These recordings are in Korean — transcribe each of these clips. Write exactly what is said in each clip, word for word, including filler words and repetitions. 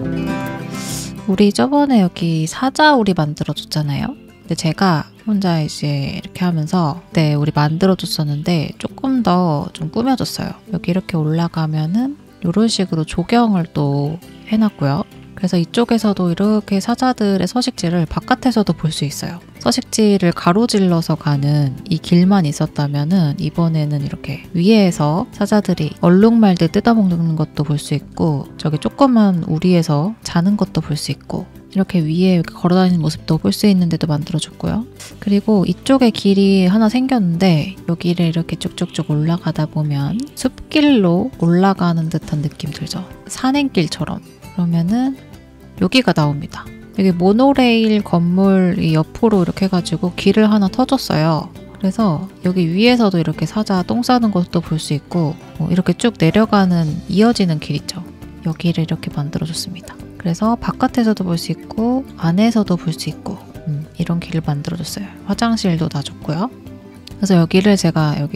우리 저번에 여기 사자 우리 만들어줬잖아요. 근데 제가 혼자 이제 이렇게 하면서 네 우리 만들어줬었는데 조금 더 좀 꾸며줬어요. 여기 이렇게 올라가면은 이런 식으로 조경을 또 해놨고요. 그래서 이쪽에서도 이렇게 사자들의 서식지를 바깥에서도 볼 수 있어요. 서식지를 가로질러서 가는 이 길만 있었다면은 이번에는 이렇게 위에서 사자들이 얼룩말들 뜯어먹는 것도 볼 수 있고 저기 조그만 우리에서 자는 것도 볼 수 있고 이렇게 위에 걸어다니는 모습도 볼 수 있는 데도 만들어줬고요. 그리고 이쪽에 길이 하나 생겼는데 여기를 이렇게 쭉쭉쭉 올라가다 보면 숲길로 올라가는 듯한 느낌 들죠? 산행길처럼. 그러면은 여기가 나옵니다. 여기 모노레일 건물이 옆으로 이렇게 해가지고 길을 하나 터줬어요. 그래서 여기 위에서도 이렇게 사자 똥 싸는 것도 볼 수 있고 뭐 이렇게 쭉 내려가는 이어지는 길 있죠. 여기를 이렇게 만들어줬습니다. 그래서 바깥에서도 볼 수 있고 안에서도 볼 수 있고 음, 이런 길을 만들어줬어요. 화장실도 놔줬고요. 그래서 여기를 제가 여기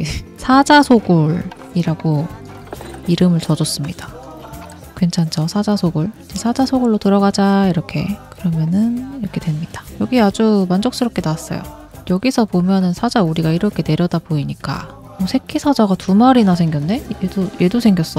사자소굴이라고 이름을 줘줬습니다. 괜찮죠? 사자소굴. 사자소굴로 들어가자 이렇게 그러면은 이렇게 됩니다. 여기 아주 만족스럽게 나왔어요. 여기서 보면은 사자 우리가 이렇게 내려다 보이니까 어, 새끼 사자가 두 마리나 생겼네? 얘도 얘도 생겼어.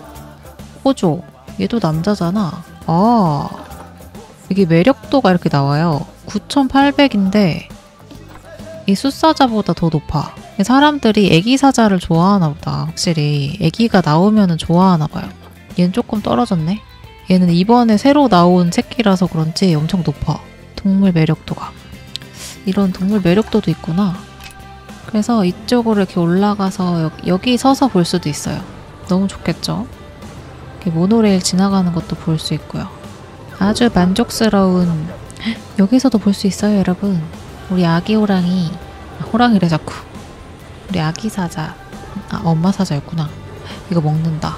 호조. 얘도 남자잖아. 아 이게 매력도가 이렇게 나와요. 구천팔백인데 이 숫사자보다 더 높아. 사람들이 애기 사자를 좋아하나 보다. 확실히 애기가 나오면은 좋아하나 봐요. 얘는 조금 떨어졌네. 얘는 이번에 새로 나온 새끼라서 그런지 엄청 높아. 동물 매력도가. 이런 동물 매력도도 있구나. 그래서 이쪽으로 이렇게 올라가서 여기, 여기 서서 볼 수도 있어요. 너무 좋겠죠? 이렇게 모노레일 지나가는 것도 볼 수 있고요. 아주 만족스러운 여기서도 볼 수 있어요 여러분. 우리 아기 호랑이 호랑이래 자꾸. 우리 아기 사자. 아 엄마 사자였구나. 이거 먹는다.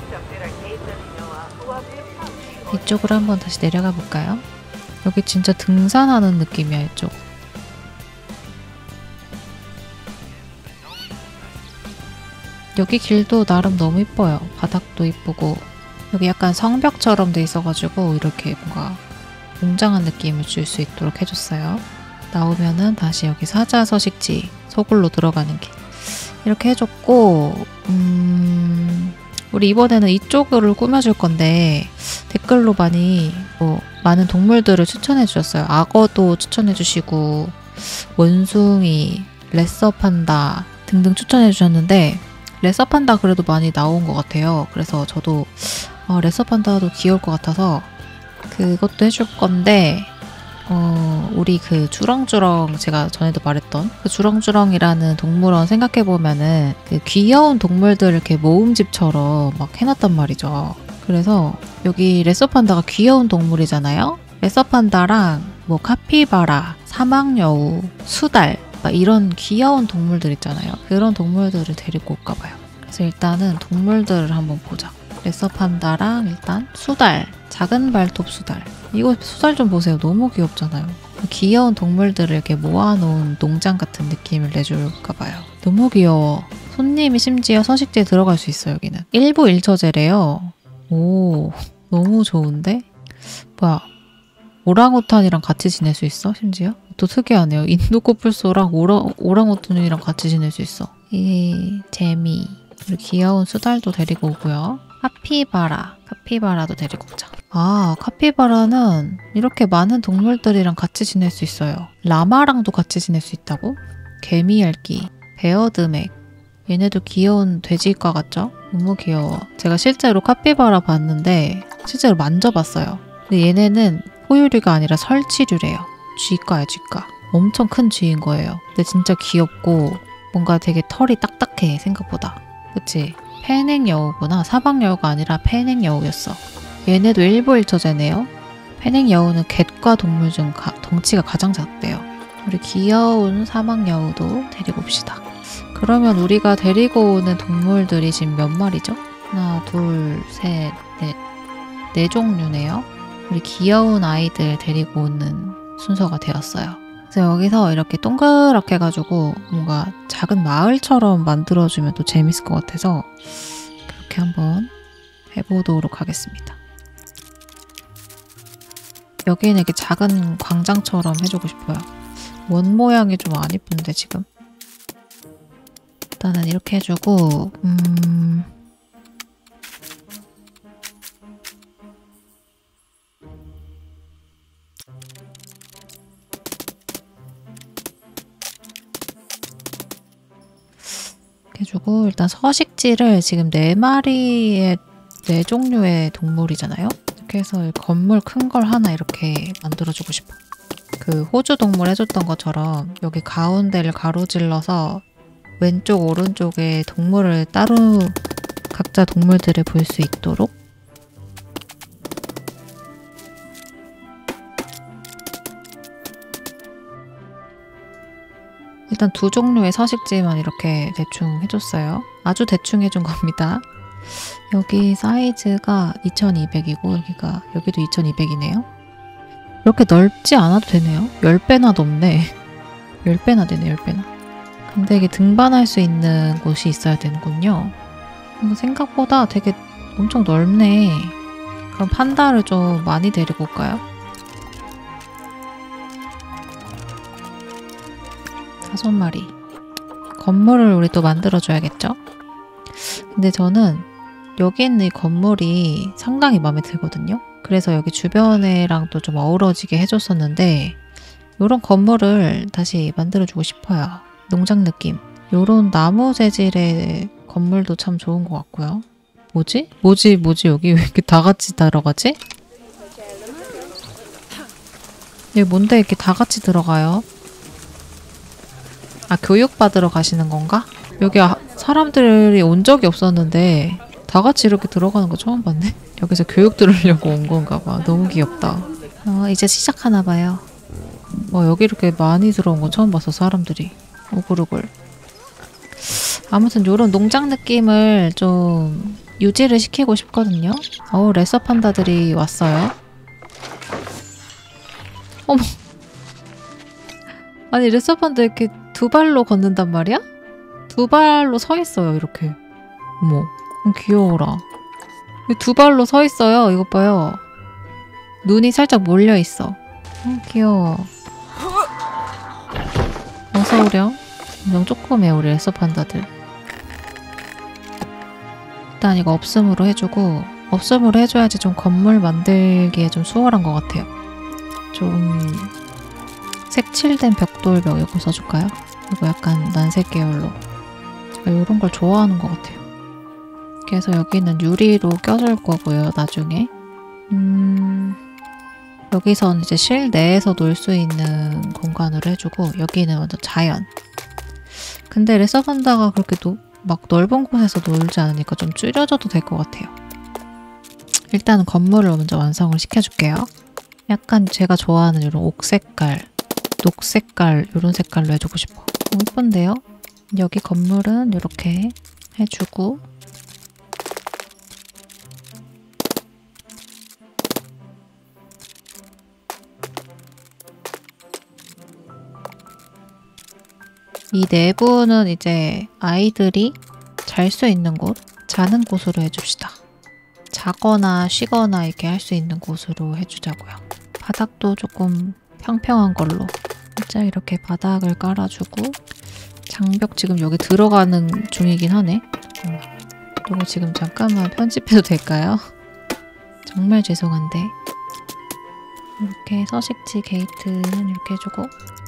이쪽으로 한번 다시 내려가 볼까요? 여기 진짜 등산하는 느낌이야 이쪽. 여기 길도 나름 너무 이뻐요. 바닥도 이쁘고 여기 약간 성벽처럼 돼 있어가지고 이렇게 뭔가 웅장한 느낌을 줄 수 있도록 해줬어요. 나오면은 다시 여기 사자 서식지 소굴로 들어가는 길 이렇게 해줬고 음... 우리 이번에는 이쪽을 꾸며줄 건데 댓글로 많이 뭐 많은 동물들을 추천해 주셨어요. 악어도 추천해 주시고 원숭이, 레서판다 등등 추천해 주셨는데 레서판다 그래도 많이 나온 것 같아요. 그래서 저도 어, 레서판다도 귀여울 것 같아서 그것도 해줄 건데 어, 우리 그 주렁주렁 제가 전에도 말했던 그 주렁주렁이라는 동물원 생각해보면은 그 귀여운 동물들 이렇게 모음집처럼 막 해놨단 말이죠. 그래서 여기 레서판다가 귀여운 동물이잖아요. 레서판다랑 뭐 카피바라, 사막여우, 수달 막 이런 귀여운 동물들 있잖아요. 그런 동물들을 데리고 올까봐요. 그래서 일단은 동물들을 한번 보자. 레서판다랑 일단 수달, 작은 발톱 수달. 이거 수달 좀 보세요. 너무 귀엽잖아요. 귀여운 동물들을 이렇게 모아놓은 농장 같은 느낌을 내줄까봐요. 너무 귀여워. 손님이 심지어 서식지에 들어갈 수 있어요. 여기는 일부 일처제래요. 오 너무 좋은데? 뭐야 오랑우탄이랑 같이 지낼 수 있어? 심지어? 또 특이하네요. 인도 코뿔소랑 오랑, 오랑우탄이랑 같이 지낼 수 있어. 이 재미. 그리고 귀여운 수달도 데리고 오고요. 카피바라. 카피바라도 데리고 오자. 아 카피바라는 이렇게 많은 동물들이랑 같이 지낼 수 있어요. 라마랑도 같이 지낼 수 있다고? 개미열기, 베어드맥. 얘네도 귀여운 돼지과 같죠? 너무 귀여워. 제가 실제로 카피바라 봤는데 실제로 만져봤어요. 근데 얘네는 포유류가 아니라 설치류래요. 쥐과야 쥐과. 엄청 큰 쥐인 거예요. 근데 진짜 귀엽고 뭔가 되게 털이 딱딱해 생각보다. 그치? 페넥여우구나. 사막여우가 아니라 페넥여우였어. 얘네도 일부 일처제네요. 페넥여우는 갯과 동물 중 가, 덩치가 가장 작대요. 우리 귀여운 사막여우도 데리고 옵시다. 그러면 우리가 데리고 오는 동물들이 지금 몇 마리죠? 하나, 둘, 셋, 넷. 네 종류네요. 우리 귀여운 아이들 데리고 오는 순서가 되었어요. 그래서 여기서 이렇게 동그랗게 해가지고 뭔가 작은 마을처럼 만들어주면 또 재밌을 것 같아서 그렇게 한번 해보도록 하겠습니다. 여기는 이렇게 작은 광장처럼 해주고 싶어요. 원 모양이 좀 안 이쁜데 지금. 일단은 이렇게 해주고 음... 해주고 일단 서식지를 지금 네 마리의 네 종류의 동물이잖아요. 이렇게 해서 건물 큰 걸 하나 이렇게 만들어주고 싶어. 그 호주 동물 해줬던 것처럼 여기 가운데를 가로질러서 왼쪽 오른쪽에 동물을 따로 각자 동물들을 볼 수 있도록 일단 두 종류의 서식지만 이렇게 대충 해줬어요. 아주 대충 해준 겁니다. 여기 사이즈가 이천이백이고 여기가 여기도 이천이백이네요. 이렇게 넓지 않아도 되네요. 십 배나 넘네. 십 배나 되네, 십 배나. 근데 이게 등반할 수 있는 곳이 있어야 되는군요. 생각보다 되게 엄청 넓네. 그럼 판다를 좀 많이 데리고 올까요? 다섯 마리. 건물을 우리 또 만들어줘야겠죠? 근데 저는 여기 있는 이 건물이 상당히 마음에 들거든요. 그래서 여기 주변에랑 또 좀 어우러지게 해줬었는데 이런 건물을 다시 만들어주고 싶어요. 농장 느낌. 이런 나무 재질의 건물도 참 좋은 것 같고요. 뭐지? 뭐지? 뭐지? 여기 왜 이렇게 다 같이 들어가지? 여기 뭔데 이렇게 다 같이 들어가요? 아, 교육받으러 가시는 건가? 여기 아, 사람들이 온 적이 없었는데 다 같이 이렇게 들어가는 거 처음 봤네? 여기서 교육 들으려고 온 건가 봐. 너무 귀엽다. 어, 이제 시작하나 봐요. 와, 여기 이렇게 많이 들어온 거 처음 봤어, 사람들이. 오글오글. 아무튼 요런 농장 느낌을 좀 유지를 시키고 싶거든요. 어우, 레서 판다들이 왔어요. 어머. 아니, 레서 판다 이렇게 두 발로 걷는단 말이야? 두 발로 서 있어요, 이렇게. 어머, 귀여워라. 두 발로 서 있어요. 이것 봐요. 눈이 살짝 몰려 있어. 어, 귀여워. 어서 오렴. 엄청 조그매, 우리 레서 판다들. 일단 이거 없음으로 해주고, 없음으로 해줘야지 좀 건물 만들기에 좀 수월한 것 같아요. 좀 색칠된 벽돌벽 이거 써줄까요? 이거 약간 난색 계열로. 제가 이런 걸 좋아하는 것 같아요. 그래서 여기는 유리로 껴줄 거고요, 나중에. 음, 여기선 이제 실내에서 놀 수 있는 공간으로 해주고, 여기는 완전 자연. 근데 레서판다가 그렇게 노, 막 넓은 곳에서 놀지 않으니까 좀 줄여줘도 될 것 같아요. 일단은 건물을 먼저 완성을 시켜줄게요. 약간 제가 좋아하는 이런 옥색깔, 녹색깔 이런 색깔로 해주고 싶어. 너무 예쁜데요? 여기 건물은 이렇게 해주고 이 내부는 이제 아이들이 잘 수 있는 곳, 자는 곳으로 해줍시다. 자거나 쉬거나 이렇게 할 수 있는 곳으로 해주자고요. 바닥도 조금 평평한 걸로 진짜 이렇게 바닥을 깔아주고 장벽 지금 여기 들어가는 중이긴 하네. 잠깐만. 이거 지금 잠깐만 편집해도 될까요? 정말 죄송한데 이렇게 서식지 게이트는 이렇게 해주고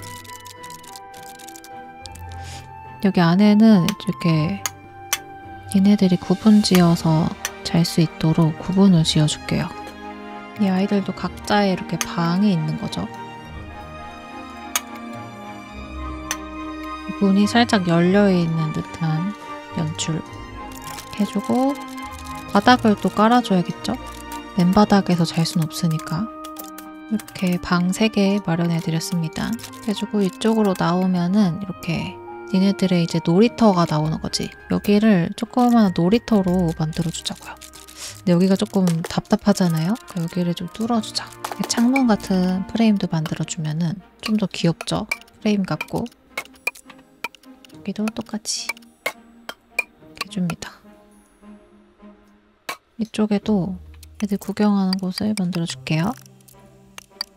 여기 안에는 이렇게 얘네들이 구분지어서 잘 수 있도록 구분을 지어줄게요. 이 아이들도 각자의 이렇게 방이 있는 거죠. 문이 살짝 열려있는 듯한 연출 해주고 바닥을 또 깔아줘야겠죠? 맨바닥에서 잘 순 없으니까 이렇게 방 세 개 마련해드렸습니다. 해주고 이쪽으로 나오면은 이렇게 니네들의 이제 놀이터가 나오는 거지. 여기를 조그마한 놀이터로 만들어주자고요. 근데 여기가 조금 답답하잖아요? 여기를 좀 뚫어주자. 창문 같은 프레임도 만들어주면은 좀 더 귀엽죠? 프레임 같고. 여기도 똑같이 해줍니다. 이쪽에도 애들 구경하는 곳을 만들어줄게요.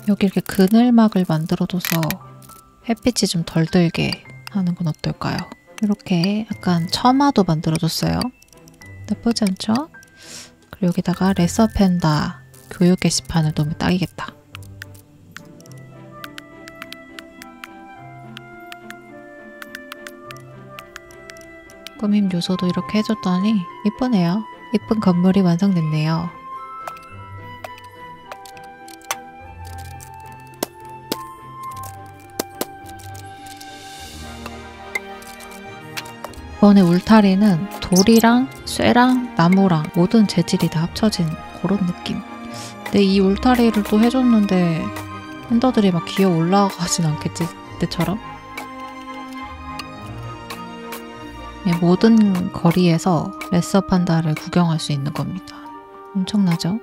여기 이렇게 그늘막을 만들어둬서 햇빛이 좀 덜 들게 하는 건 어떨까요? 이렇게 약간 처마도 만들어줬어요. 나쁘지 않죠? 그리고 여기다가 레서펜다 교육 게시판을 놓으면 딱이겠다. 꾸밈 요소도 이렇게 해줬더니 이쁘네요. 이쁜 건물이 완성됐네요. 이번에 울타리는 돌이랑 쇠랑 나무랑 모든 재질이 다 합쳐진 그런 느낌. 근데 이 울타리를 또 해줬는데 엔더들이 막 기어 올라가진 않겠지, 그때처럼? 모든 거리에서 레서 판다를 구경할 수 있는 겁니다. 엄청나죠?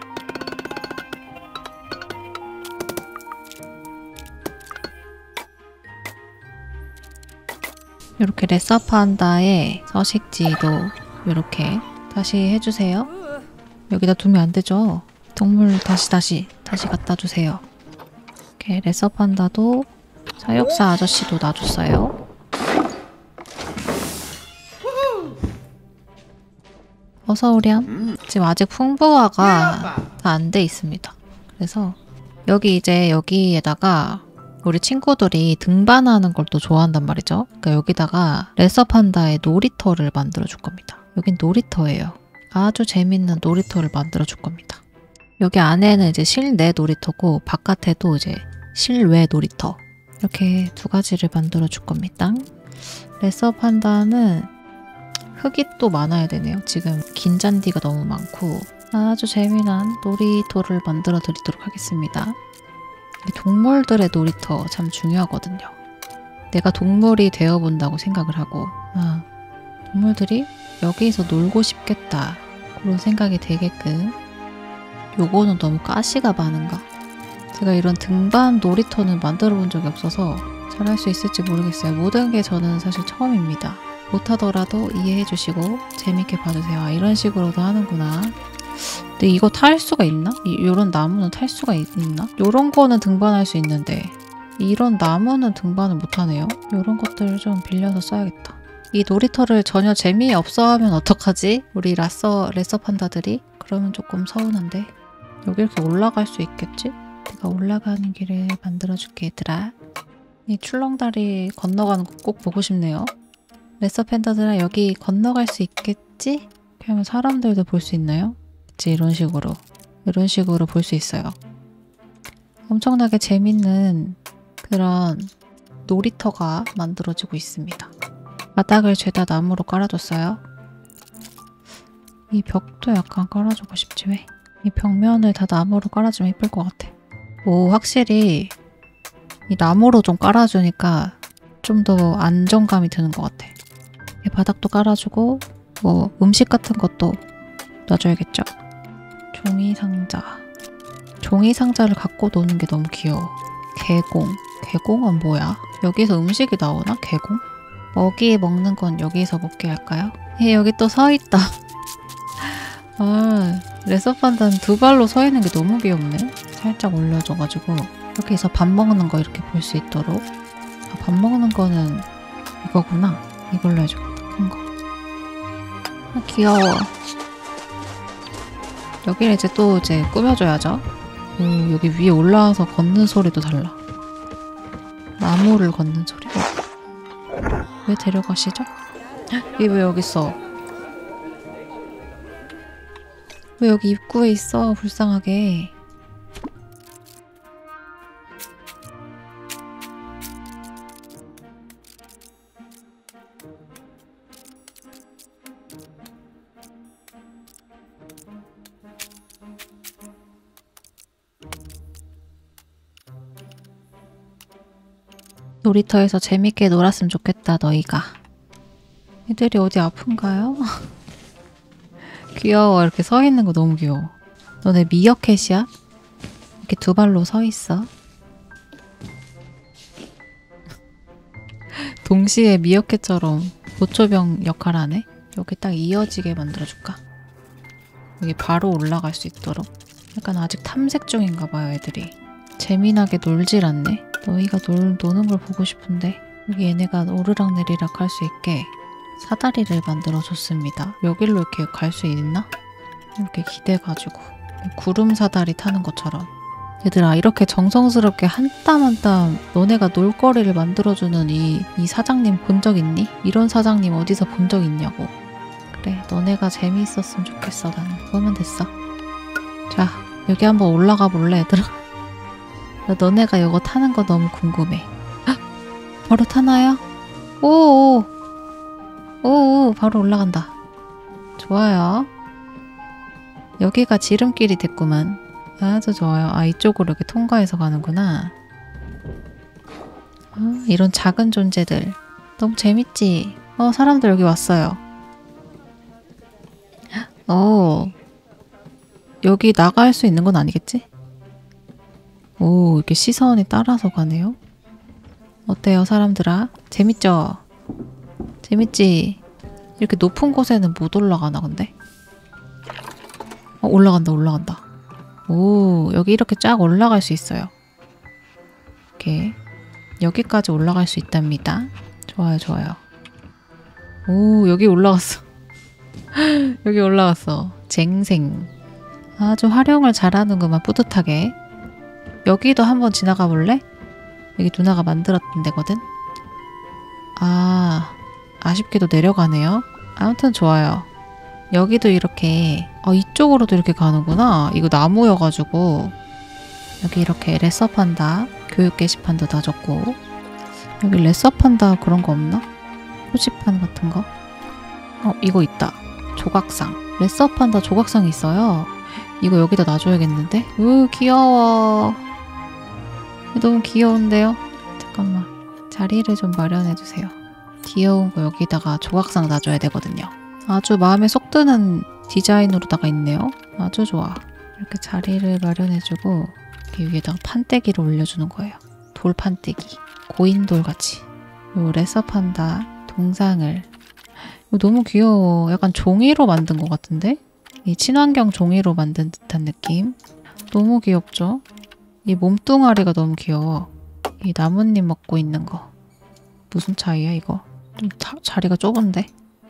이렇게 레서 판다의 서식지도 이렇게 다시 해주세요. 여기다 두면 안 되죠? 동물 다시 다시 다시 갖다 주세요. 이렇게 레서 판다도 사육사 아저씨도 놔줬어요. 어서오렴. 지금 아직 풍부화가 다 안 돼 있습니다. 그래서 여기 이제 여기에다가 우리 친구들이 등반하는 걸 또 좋아한단 말이죠. 그러니까 여기다가 레서 판다의 놀이터를 만들어 줄 겁니다. 여긴 놀이터예요. 아주 재밌는 놀이터를 만들어 줄 겁니다. 여기 안에는 이제 실내 놀이터고 바깥에도 이제 실외 놀이터, 이렇게 두 가지를 만들어 줄 겁니다. 레서 판다는 흙이 또 많아야 되네요. 지금 긴 잔디가 너무 많고. 아주 재미난 놀이터를 만들어 드리도록 하겠습니다. 동물들의 놀이터 참 중요하거든요. 내가 동물이 되어본다고 생각을 하고, 아, 동물들이 여기서 놀고 싶겠다 그런 생각이 되게끔. 요거는 너무 가시가 많은가? 제가 이런 등반 놀이터는 만들어 본 적이 없어서 잘할 수 있을지 모르겠어요. 모든 게 저는 사실 처음입니다. 못하더라도 이해해 주시고 재밌게 봐주세요. 아, 이런 식으로도 하는구나. 근데 이거 탈 수가 있나? 이, 이런 나무는 탈 수가 있, 있나? 이런 거는 등반할 수 있는데 이런 나무는 등반을 못하네요. 이런 것들을 좀 빌려서 써야겠다. 이 놀이터를 전혀 재미없어 하면 어떡하지? 우리 라서, 레서 판다들이? 그러면 조금 서운한데. 여기 이렇게 올라갈 수 있겠지? 내가 올라가는 길을 만들어줄게, 얘들아. 이 출렁다리 건너가는 거 꼭 보고 싶네요. 레서 판다들아, 여기 건너갈 수 있겠지? 이렇게 하면 사람들도 볼 수 있나요? 그치, 이런 식으로. 이런 식으로 볼 수 있어요. 엄청나게 재밌는 그런 놀이터가 만들어지고 있습니다. 바닥을 죄다 나무로 깔아줬어요. 이 벽도 약간 깔아주고 싶지 왜? 이 벽면을 다 나무로 깔아주면 예쁠 것 같아. 오, 확실히 이 나무로 좀 깔아주니까 좀 더 안정감이 드는 것 같아. 이 바닥도 깔아주고 뭐 음식 같은 것도 놔줘야겠죠? 종이 상자. 종이 상자를 갖고 노는 게 너무 귀여워. 개공. 개공은 뭐야? 여기서 음식이 나오나? 개공? 먹이 먹는 건 여기서 먹게 할까요? 예, 여기 또 서 있다. 아, 레서 판다는 두 발로 서 있는 게 너무 귀엽네. 살짝 올려줘가지고 이렇게 해서 밥 먹는 거 이렇게 볼 수 있도록. 아, 밥 먹는 거는 이거구나. 이걸로 해주겠다. 큰 거. 아, 귀여워. 여기를 이제 또 이제 꾸며줘야죠. 오, 여기 위에 올라와서 걷는 소리도 달라. 나무를 걷는 소리. 어. 왜 데려가시죠? 이 왜 여기 있어? 왜 여기 입구에 있어? 불쌍하게. 놀이터에서 재밌게 놀았으면 좋겠다, 너희가. 애들이 어디 아픈가요? 귀여워. 이렇게 서 있는 거 너무 귀여워. 너네 미어캣이야? 이렇게 두 발로 서 있어. 동시에 미어캣처럼 보초병 역할 하네? 여기 딱 이어지게 만들어줄까? 여기 바로 올라갈 수 있도록. 약간 아직 탐색 중인가 봐요, 애들이. 재미나게 놀질 않네. 너희가 놀, 노는 걸 보고 싶은데. 여기 얘네가 오르락내리락 할 수 있게 사다리를 만들어줬습니다. 여길로 이렇게 갈 수 있나? 이렇게 기대가지고 구름 사다리 타는 것처럼. 얘들아, 이렇게 정성스럽게 한 땀 한 땀 너네가 놀거리를 만들어주는 이, 이 사장님 본 적 있니? 이런 사장님 어디서 본 적 있냐고. 그래, 너네가 재미있었으면 좋겠어. 나는 그거면 됐어. 자, 여기 한번 올라가 볼래, 얘들아? 나 너네가 이거 타는 거 너무 궁금해. 헉! 바로 타나요? 오오! 오오! 바로 올라간다. 좋아요. 여기가 지름길이 됐구만. 아주 좋아요. 아, 이쪽으로 이렇게 통과해서 가는구나. 아, 이런 작은 존재들. 너무 재밌지? 어, 사람들 여기 왔어요. 오, 여기 나갈 수 있는 건 아니겠지? 오, 이렇게 시선이 따라서 가네요. 어때요, 사람들아? 재밌죠? 재밌지? 이렇게 높은 곳에는 못 올라가나, 근데? 어, 올라간다, 올라간다. 오, 여기 이렇게 쫙 올라갈 수 있어요. 이렇게 여기까지 올라갈 수 있답니다. 좋아요, 좋아요. 오, 여기 올라갔어. 여기 올라갔어. 쟁생. 아주 활용을 잘하는구만, 뿌듯하게. 여기도 한번 지나가 볼래? 여기 누나가 만들었던 데거든? 아, 아쉽게도 내려가네요. 아무튼 좋아요. 여기도 이렇게, 아, 이쪽으로도 이렇게 가는구나. 이거 나무여가지고. 여기 이렇게 레서판다 교육 게시판도 놔줬고. 여기 레서판다 그런 거 없나? 표지판 같은 거? 어, 이거 있다. 조각상. 레서판다 조각상이 있어요. 이거 여기다 놔줘야겠는데? 으, 귀여워. 너무 귀여운데요? 잠깐만. 자리를 좀 마련해주세요. 귀여운 거 여기다가 조각상 놔줘야 되거든요. 아주 마음에 쏙 드는 디자인으로다가 있네요. 아주 좋아. 이렇게 자리를 마련해주고 여기 위에다가 판때기를 올려주는 거예요. 돌 판때기. 고인돌 같이. 요 레서판다 동상을. 이거 너무 귀여워. 약간 종이로 만든 것 같은데? 이 친환경 종이로 만든 듯한 느낌. 너무 귀엽죠? 이 몸뚱아리가 너무 귀여워. 이 나뭇잎 먹고 있는 거. 무슨 차이야 이거? 좀 타, 자리가 좁은데?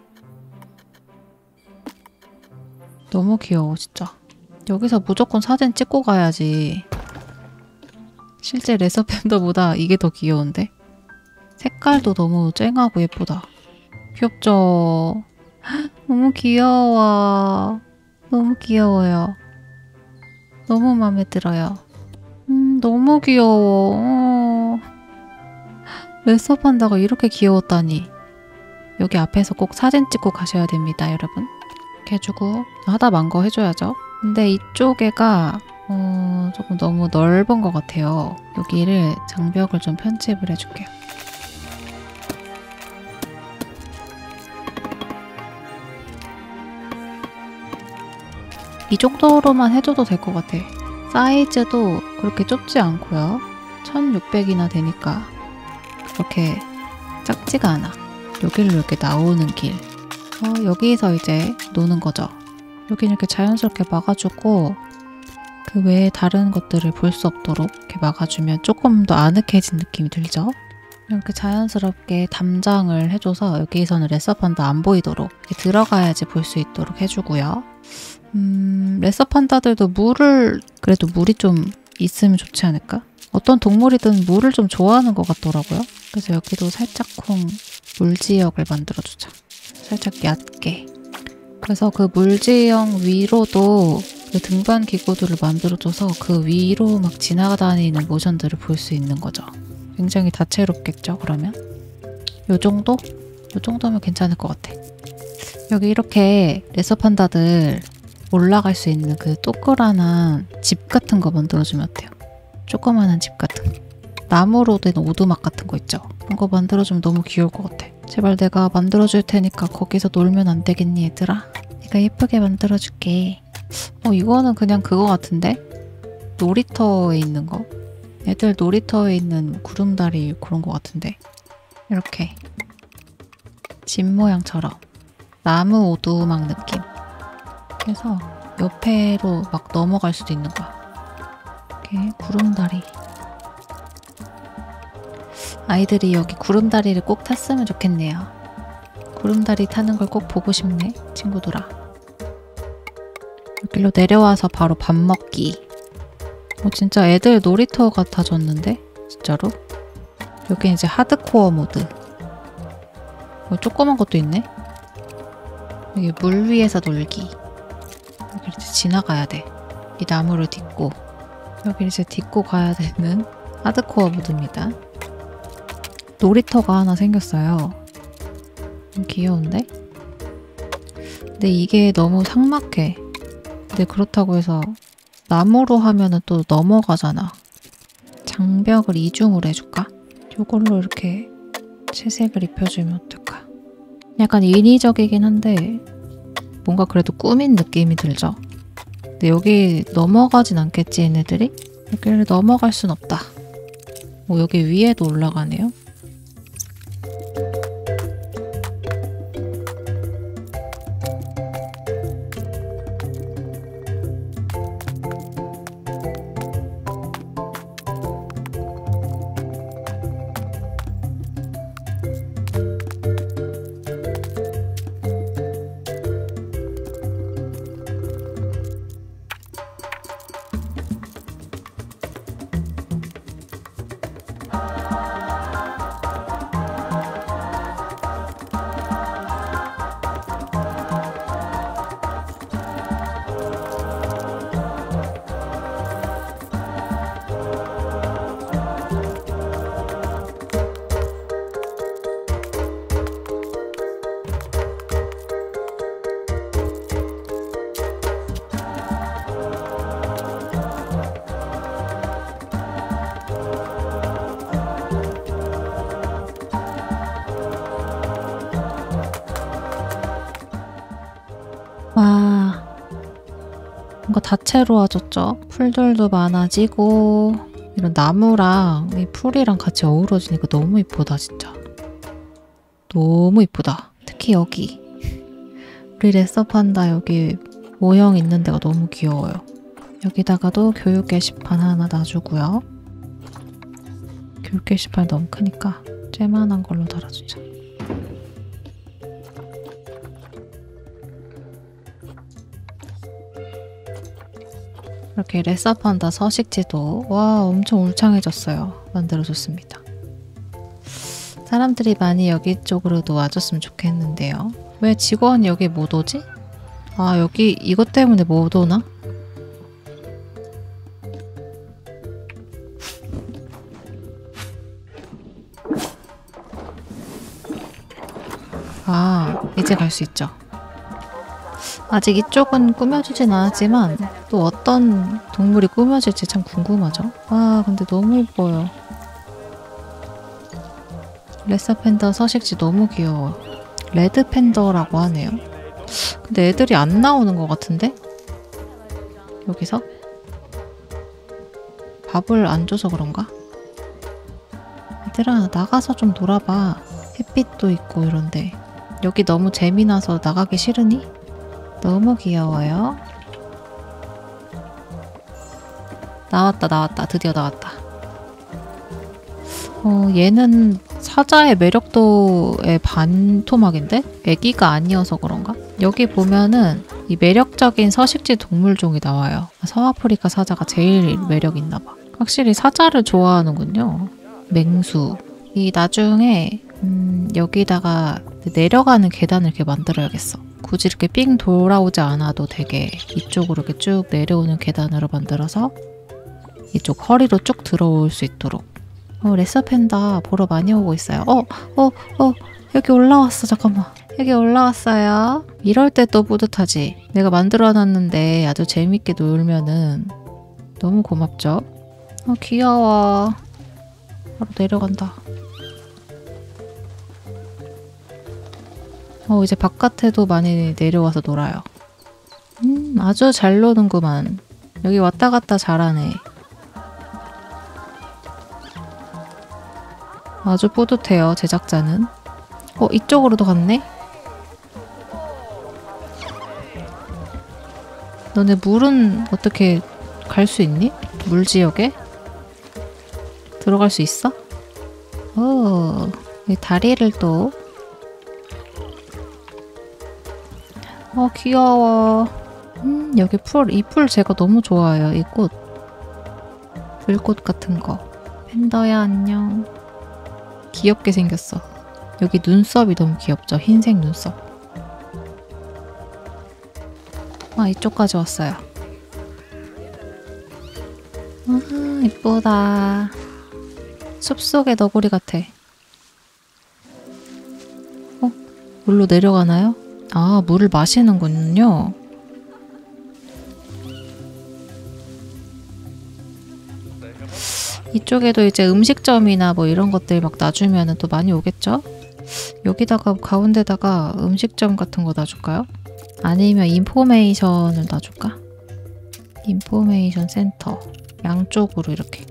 너무 귀여워 진짜. 여기서 무조건 사진 찍고 가야지. 실제 레서팬더보다 이게 더 귀여운데? 색깔도 너무 쨍하고 예쁘다. 귀엽죠? 너무 귀여워. 너무 귀여워요. 너무 마음에 들어요. 음, 너무 귀여워. 어. 레서판다가 이렇게 귀여웠다니. 여기 앞에서 꼭 사진 찍고 가셔야 됩니다, 여러분. 이렇게 해주고 하다 만 거 해줘야죠. 근데 이쪽 애가 어, 조금 너무 넓은 것 같아요. 여기를 장벽을 좀 편집을 해줄게요. 이 정도로만 해줘도 될 것 같아. 사이즈도 그렇게 좁지 않고요. 천육백이나 되니까 그렇게 작지가 않아. 여기로 이렇게 나오는 길. 어, 여기서 이제 노는 거죠. 여기는 이렇게 자연스럽게 막아주고 그 외에 다른 것들을 볼 수 없도록 이렇게 막아주면 조금 더 아늑해진 느낌이 들죠. 이렇게 자연스럽게 담장을 해줘서 여기에서는 레서판다 안 보이도록 이렇게 들어가야지 볼 수 있도록 해주고요. 음, 레서판다들도 물을 그래도 물이 좀 있으면 좋지 않을까? 어떤 동물이든 물을 좀 좋아하는 것 같더라고요. 그래서 여기도 살짝쿵 물지역을 만들어주자. 살짝 얕게. 그래서 그 물지역 위로도 그 등반 기구들을 만들어줘서 그 위로 막 지나다니는 모션들을 볼 수 있는 거죠. 굉장히 다채롭겠죠, 그러면? 요 정도? 요 정도면 괜찮을 것 같아. 여기 이렇게 레서판다들 올라갈 수 있는 그 동그란한 집 같은 거 만들어주면 어때요? 조그만한 집 같은 거. 나무로 된 오두막 같은 거 있죠? 그런 거 만들어주면 너무 귀여울 것 같아. 제발 내가 만들어줄 테니까 거기서 놀면 안 되겠니, 얘들아? 내가 예쁘게 만들어줄게. 어, 이거는 그냥 그거 같은데? 놀이터에 있는 거? 애들 놀이터에 있는 구름다리 그런 거 같은데? 이렇게 집 모양처럼 나무 오두막 느낌. 그래서 옆에로 막 넘어갈 수도 있는 거야. 이렇게 구름다리. 아이들이 여기 구름다리를 꼭 탔으면 좋겠네요. 구름다리 타는 걸 꼭 보고 싶네, 친구들아. 여기로 내려와서 바로 밥 먹기. 어, 진짜 애들 놀이터 같아졌는데? 진짜로? 여기 이제 하드코어 모드. 어, 조그만 것도 있네? 여기 물 위에서 놀기. 여기 이제 지나가야 돼. 이 나무를 딛고. 여기 이제 딛고 가야 되는 하드코어 모드입니다. 놀이터가 하나 생겼어요. 귀여운데? 근데 이게 너무 삭막해. 근데 그렇다고 해서 나무로 하면은 또 넘어가잖아. 장벽을 이중으로 해줄까? 이걸로 이렇게 채색을 입혀주면 어떨까? 약간 인위적이긴 한데 뭔가 그래도 꾸민 느낌이 들죠? 근데 여기 넘어가진 않겠지, 얘네들이? 여기를 넘어갈 순 없다. 뭐 여기 위에도 올라가네요? 와, 뭔가 다채로워졌죠? 풀들도 많아지고 이런 나무랑 이 풀이랑 같이 어우러지니까 너무 이쁘다, 진짜. 너무 이쁘다. 특히 여기 우리 레서판다 여기 모형 있는 데가 너무 귀여워요. 여기다가도 교육 게시판 하나 놔주고요. 교육 게시판이 너무 크니까 쬐만한 걸로 달아주자. 이렇게 레서판다 서식지도 와 엄청 울창해졌어요. 만들어줬습니다. 사람들이 많이 여기 쪽으로도 와줬으면 좋겠는데요. 왜 직원이 여기 못 오지? 아 여기 이것 때문에 못 오나? 아 이제 갈 수 있죠. 아직 이쪽은 꾸며주진 않았지만 또 어떤 동물이 꾸며질지 참 궁금하죠. 와 근데 너무 예뻐요. 레서 팬더 서식지 너무 귀여워. 레드 팬더라고 하네요. 근데 애들이 안 나오는 것 같은데? 여기서? 밥을 안 줘서 그런가? 얘들아 나가서 좀 놀아봐. 햇빛도 있고 이런데 여기 너무 재미나서 나가기 싫으니? 너무 귀여워요. 나왔다 나왔다 드디어 나왔다. 어 얘는 사자의 매력도의 반토막인데? 애기가 아니어서 그런가? 여기 보면은 이 매력적인 서식지 동물종이 나와요. 서아프리카 사자가 제일 매력 있나봐. 확실히 사자를 좋아하는군요. 맹수. 이 나중에 음, 여기다가 내려가는 계단을 이렇게 만들어야겠어. 굳이 이렇게 삥 돌아오지 않아도 되게 이쪽으로 이렇게 쭉 내려오는 계단으로 만들어서 이쪽 허리로 쭉 들어올 수 있도록. 어, 레서 팬다 보러 많이 오고 있어요. 어, 어, 어, 여기 올라왔어. 잠깐만. 여기 올라왔어요. 이럴 때 또 뿌듯하지. 내가 만들어놨는데 아주 재밌게 놀면은 너무 고맙죠? 어, 귀여워. 바로 내려간다. 어, 이제 바깥에도 많이 내려와서 놀아요. 음, 아주 잘 노는구만. 여기 왔다 갔다 잘하네. 아주 뿌듯해요, 제작자는. 어, 이쪽으로도 갔네? 너네 물은 어떻게 갈 수 있니? 물 지역에? 들어갈 수 있어? 오, 이 다리를 또. 어, 귀여워. 음, 여기 풀, 이 풀 제가 너무 좋아해요. 이 꽃. 불꽃 같은 거. 팬더야, 안녕. 귀엽게 생겼어. 여기 눈썹이 너무 귀엽죠? 흰색 눈썹. 아, 이쪽까지 왔어요. 아, 이쁘다. 숲속의 너구리 같아. 어? 물로 내려가나요? 아, 물을 마시는군요. 이쪽에도 이제 음식점이나 뭐 이런 것들 막 놔주면은 또 많이 오겠죠? 여기다가 가운데다가 음식점 같은 거 놔줄까요? 아니면 인포메이션을 놔줄까? 인포메이션 센터. 양쪽으로 이렇게.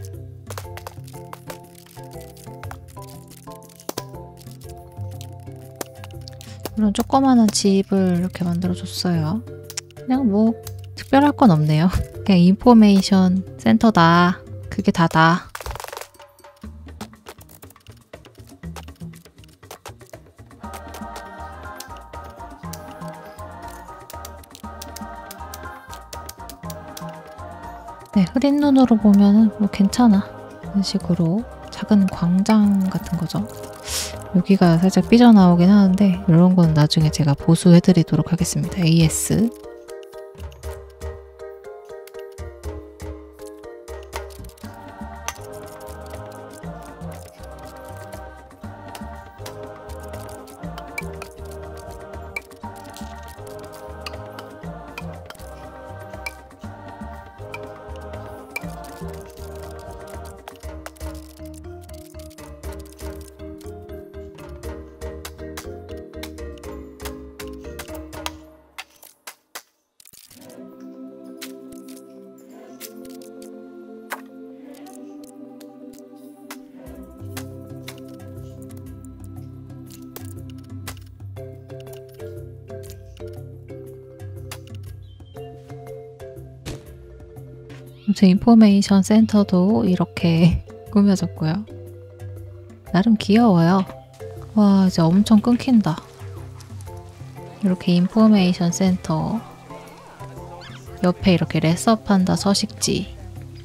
이런 조그마한 집을 이렇게 만들어줬어요. 그냥 뭐 특별할 건 없네요. 그냥 인포메이션 센터다. 그게 다다. 네, 흐린 눈으로 보면은 뭐 괜찮아. 이런 식으로 작은 광장 같은 거죠. 여기가 살짝 삐져나오긴 하는데 이런 건 나중에 제가 보수해드리도록 하겠습니다. 에이에스. 제 인포메이션 센터도 이렇게 꾸며졌고요. 나름 귀여워요. 와, 이제 엄청 끊긴다. 이렇게 인포메이션 센터 옆에 이렇게 레서판다 서식지.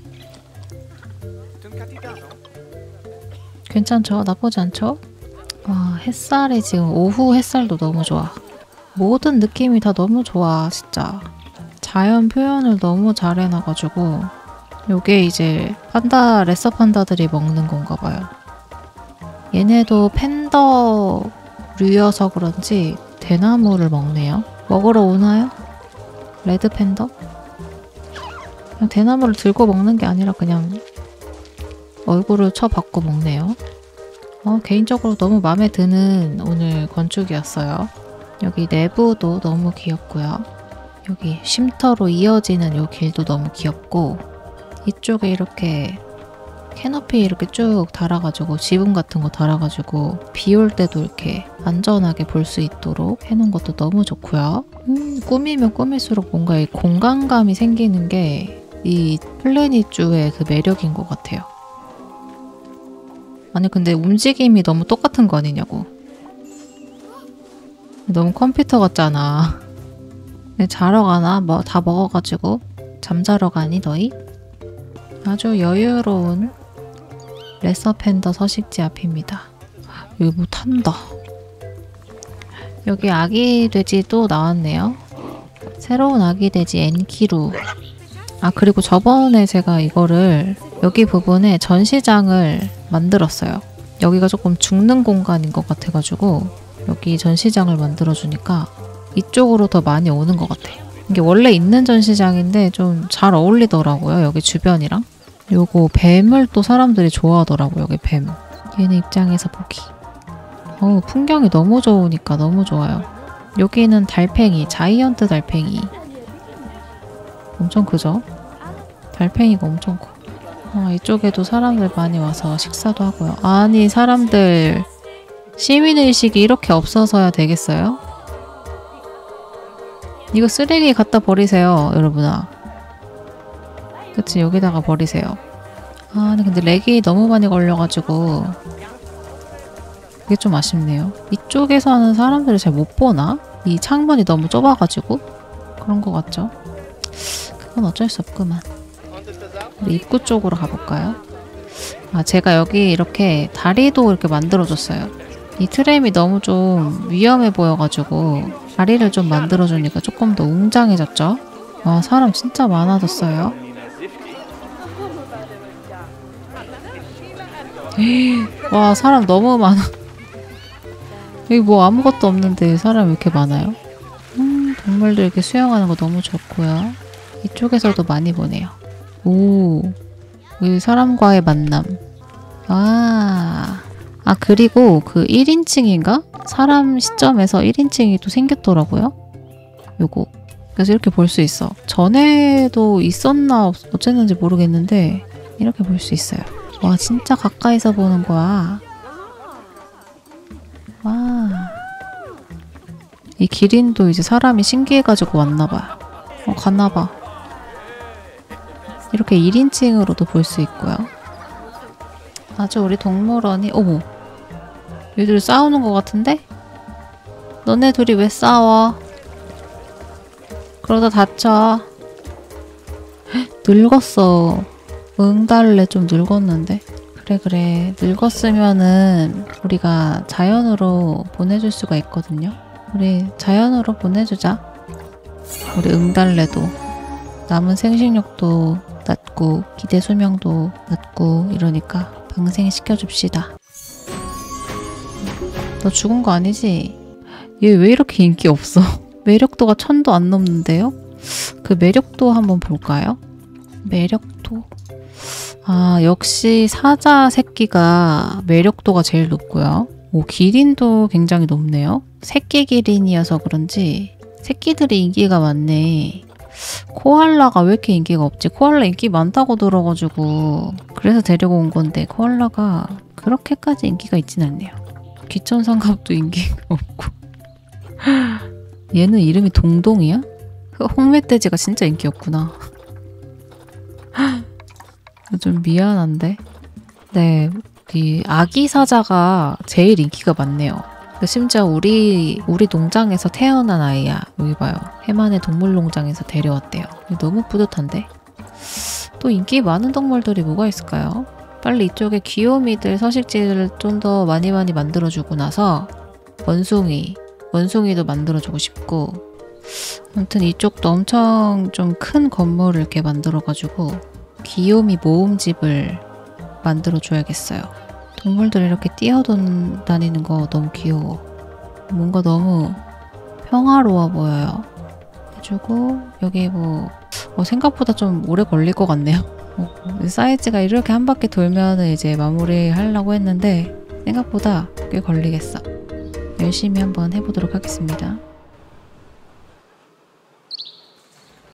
괜찮죠? 나쁘지 않죠? 와, 햇살이 지금 오후 햇살도 너무 좋아. 모든 느낌이 다 너무 좋아, 진짜. 자연 표현을 너무 잘 해놔가지고 요게 이제 판다, 레서 판다들이 먹는 건가 봐요. 얘네도 팬더류여서 그런지 대나무를 먹네요. 먹으러 오나요? 레드 팬더? 그냥 대나무를 들고 먹는 게 아니라 그냥 얼굴을 쳐박고 먹네요. 어, 개인적으로 너무 마음에 드는 오늘 건축이었어요. 여기 내부도 너무 귀엽고요. 여기 쉼터로 이어지는 이 길도 너무 귀엽고 이쪽에 이렇게 캐너피 이렇게 쭉 달아가지고 지붕 같은 거 달아가지고 비 올 때도 이렇게 안전하게 볼 수 있도록 해놓은 것도 너무 좋고요. 음, 꾸미면 꾸밀수록 뭔가 이 공간감이 생기는 게 이 플래닛주의 그 매력인 것 같아요. 아니 근데 움직임이 너무 똑같은 거 아니냐고. 너무 컴퓨터 같잖아. 자러 가나? 뭐 다 먹어가지고 잠자러 가니 너희? 아주 여유로운 레서 팬더 서식지 앞입니다. 여기 뭐 탄다. 여기 아기 돼지도 나왔네요. 새로운 아기 돼지 엔키루. 아 그리고 저번에 제가 이거를 여기 부분에 전시장을 만들었어요. 여기가 조금 죽는 공간인 것 같아가지고 여기 전시장을 만들어주니까 이쪽으로 더 많이 오는 것 같아. 이게 원래 있는 전시장인데 좀 잘 어울리더라고요. 여기 주변이랑. 요거 뱀을 또 사람들이 좋아하더라고요. 여기 뱀. 얘네 입장에서 보기. 어우 풍경이 너무 좋으니까 너무 좋아요. 여기는 달팽이, 자이언트 달팽이. 엄청 크죠? 달팽이가 엄청 커. 아, 이쪽에도 사람들 많이 와서 식사도 하고요. 아니 사람들 시민의식이 이렇게 없어서야 되겠어요? 이거 쓰레기 갖다 버리세요, 여러분아. 그치, 여기다가 버리세요. 아, 근데 렉이 너무 많이 걸려가지고 그게 좀 아쉽네요. 이쪽에서는 사람들을 잘 못 보나? 이 창문이 너무 좁아가지고 그런 것 같죠? 그건 어쩔 수 없구만. 우리 입구 쪽으로 가볼까요? 아, 제가 여기 이렇게 다리도 이렇게 만들어줬어요. 이 트램이 너무 좀 위험해 보여가지고 다리를 좀 만들어주니까 조금 더 웅장해졌죠? 와, 사람 진짜 많아졌어요. 와, 사람 너무 많아. 여기 뭐 아무것도 없는데 사람이 왜 이렇게 많아요? 음, 동물들 이렇게 수영하는 거 너무 좋고요. 이쪽에서도 많이 보네요. 오, 여기 사람과의 만남. 아, 아 그리고 그 일 인칭인가? 사람 시점에서 일 인칭이 또 생겼더라고요. 요거. 그래서 이렇게 볼 수 있어. 전에도 있었나 어쨌는지 모르겠는데 이렇게 볼 수 있어요. 와, 진짜 가까이서 보는 거야. 와. 이 기린도 이제 사람이 신기해가지고 왔나봐요. 어, 갔나봐. 이렇게 일 인칭으로도 볼 수 있고요. 아주 우리 동물원이, 어머. 얘들 싸우는 것 같은데? 너네 둘이 왜 싸워? 그러다 다쳐. 헉, 늙었어. 응달래 좀 늙었는데? 그래 그래. 늙었으면은 우리가 자연으로 보내줄 수가 있거든요. 우리 자연으로 보내주자. 우리 응달래도 남은 생식력도 낮고 기대 수명도 낮고 이러니까 방생시켜줍시다. 너 죽은 거 아니지? 얘 왜 이렇게 인기 없어? 매력도가 천도 안 넘는데요? 그 매력도 한번 볼까요? 매력도. 아, 역시 사자 새끼가 매력도가 제일 높고요. 오, 기린도 굉장히 높네요. 새끼 기린이어서 그런지 새끼들이 인기가 많네. 코알라가 왜 이렇게 인기가 없지? 코알라 인기 많다고 들어가지고 그래서 데리고 온 건데 코알라가 그렇게까지 인기가 있진 않네요. 귀천상갑도 인기가 없고 얘는 이름이 동동이야? 홍멧돼지가 진짜 인기 없구나. 좀 미안한데. 네, 이 아기 사자가 제일 인기가 많네요. 심지어 우리 우리 농장에서 태어난 아이야. 여기 봐요. 해만의 동물농장에서 데려왔대요. 너무 뿌듯한데? 또 인기 많은 동물들이 뭐가 있을까요? 빨리 이쪽에 귀요미들 서식지를 좀 더 많이 많이 만들어주고 나서 원숭이, 원숭이도 만들어주고 싶고 아무튼 이쪽도 엄청 좀 큰 건물을 이렇게 만들어가지고 귀요미 모음집을 만들어줘야겠어요. 동물들 이렇게 뛰어다니는 거 너무 귀여워. 뭔가 너무 평화로워 보여요. 해주고 여기 뭐 어, 생각보다 좀 오래 걸릴 것 같네요. 어, 사이즈가 이렇게 한 바퀴 돌면 이제 마무리 하려고 했는데 생각보다 꽤 걸리겠어. 열심히 한번 해보도록 하겠습니다.